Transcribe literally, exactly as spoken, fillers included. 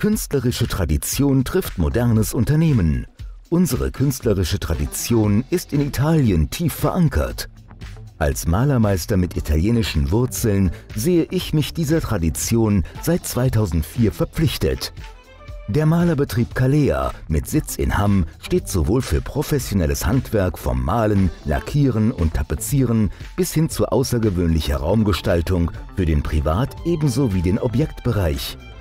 Künstlerische Tradition trifft modernes Unternehmen. Unsere künstlerische Tradition ist in Italien tief verankert. Als Malermeister mit italienischen Wurzeln sehe ich mich dieser Tradition seit zweitausendvier verpflichtet. Der Malerbetrieb Calea mit Sitz in Hamm steht sowohl für professionelles Handwerk vom Malen, Lackieren und Tapezieren bis hin zu außergewöhnlicher Raumgestaltung für den Privat- ebenso wie den Objektbereich.